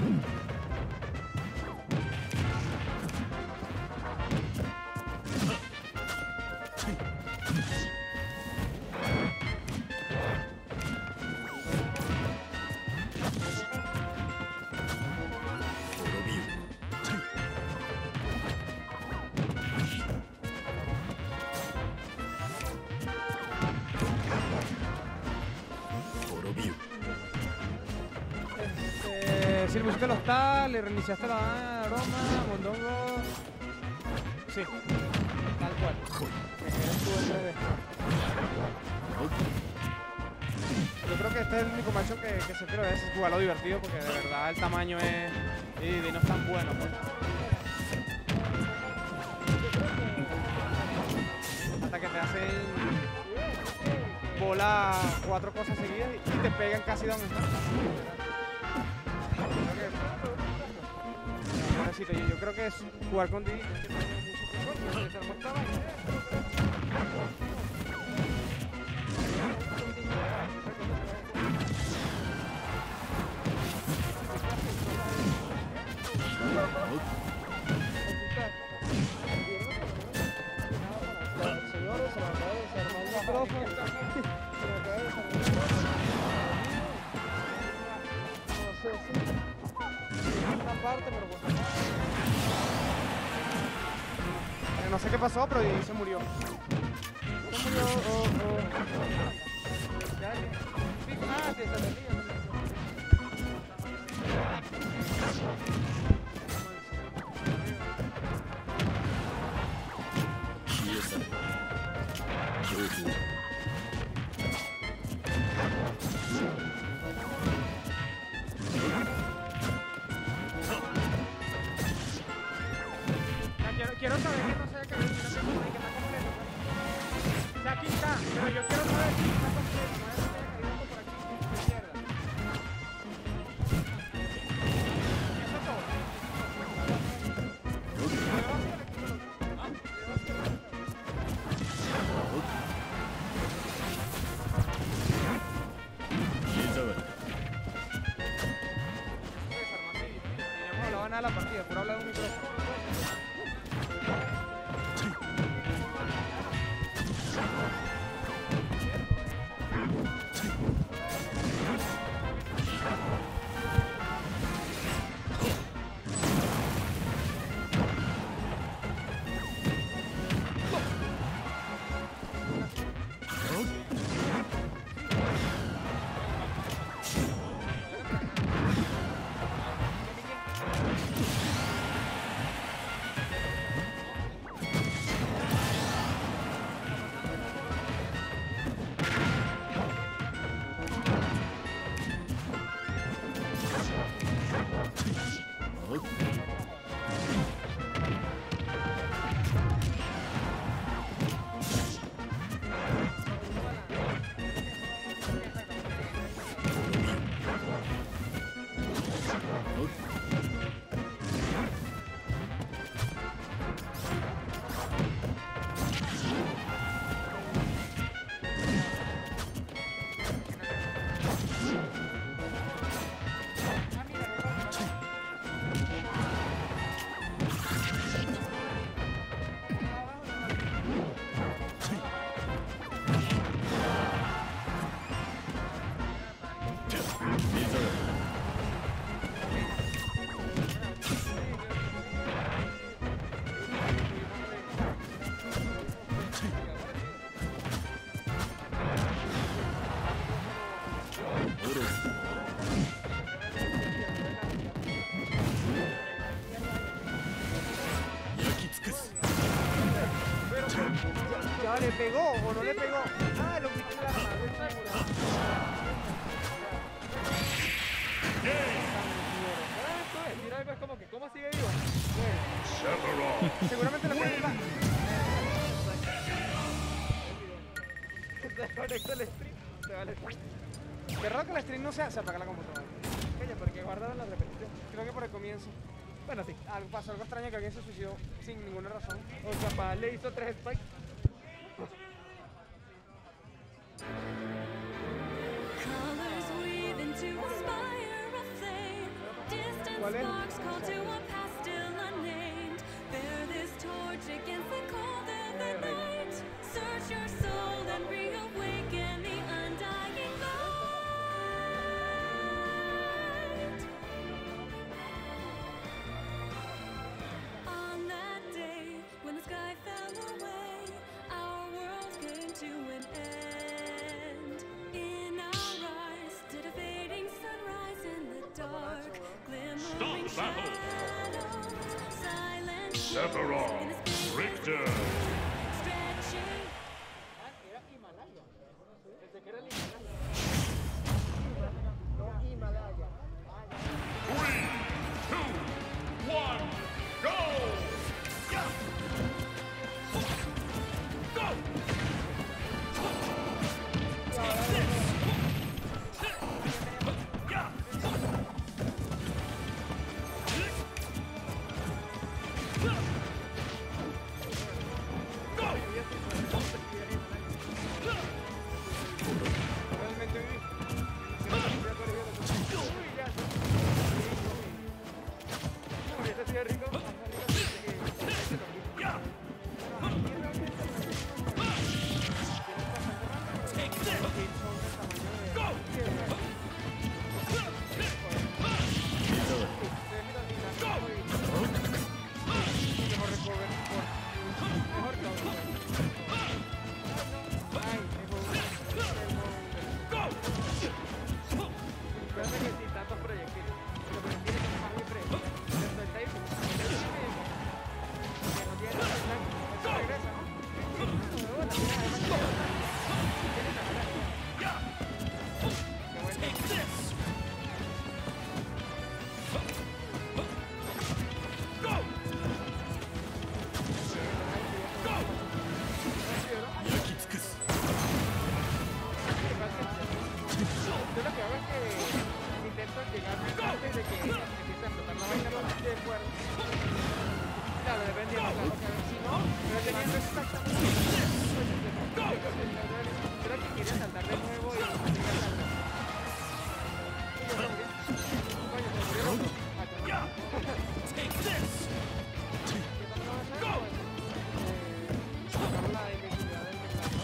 Si el músico no está, le reiniciaste la aroma, mondongo. Sí, tal cual. Estuvo en 3D. Yo creo que este es el único macho que se quiere es jugarlo divertido porque de verdad el tamaño es. Y no es tan bueno. Pues. Hasta que te hacen bola 4 cosas seguidas y te pegan casi donde estás. Yo creo que es jugar con Didi. No sé qué pasó, pero se murió. Se murió. Quiero saber que no sé qué está completo. O sea, aquí está, pero yo quiero saber si está completo. No es que haya caído por aquí y se pierda. Eso es todo. No hablaba nada de la partida, puro hablar de un micrófono. Ya le pegó o no le pegó. Ah, lo quitó la arma. Mira, es como que, ¿cómo sigue vivo? Bueno, seguramente le puede dar. Se desconecta el stream. Se va el stream. Qué raro que el stream no se apaga la computadora. Porque guardaron la repetición. Creo que por el comienzo. Bueno, sí, pasó algo extraño que alguien se suicidó sin ninguna razón. O capaz le hizo 3 spikes. ¿Cuál es? sparks call to a past still unnamed. Bear this torch against the cold of the night. Search your soul and reawaken the undying light. On that day when the sky fell away, our world came to an end. In our eyes did a fading sunrise in the dark, glimmering shadows, silent Sephiroth, in the space Richter. stretching. Era Himalaya. Pensé que era el Himalaya. No, Himalaya. 3, 2, 1, go! Go! Realmente viví. Uy, ya. Uy, este sí es rico. Más rico que este loquito. Fíjate que sí, tantos proyectiles. Los proyectiles son más bien predecibles. Desde el tape, que no tiene nada de plan, eso regresa, ¿no? Luego la tiene además que tiene la gana. Qué bueno. Yo lo que hago es que intento llegar antes de que empiece a explotar la vaina para que de acuerdo. Claro, dependiendo, claro, que si no, pero teniendo exactamente creo que quería saltar de nuevo y quería saltar. Y yo se murió. Coño, se murió. Take this! Sacar la electricidad del teclado.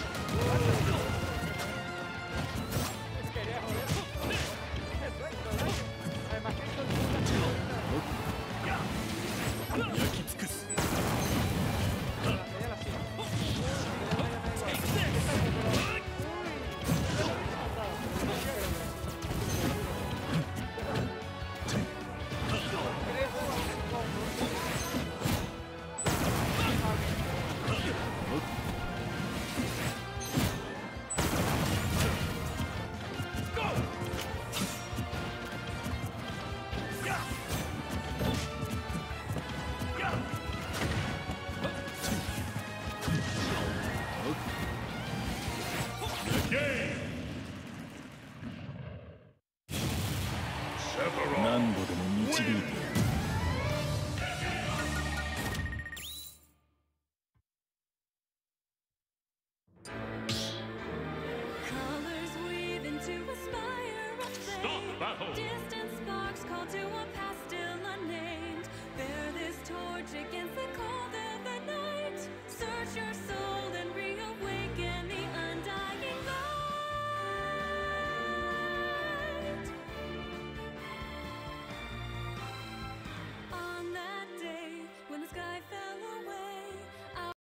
Quería joder. Sephiroth. 何度でも導いてやる。 Colors weave into a spire of flame. Stop battle. Distant sparks call to a past still unnamed. Bear this torch again.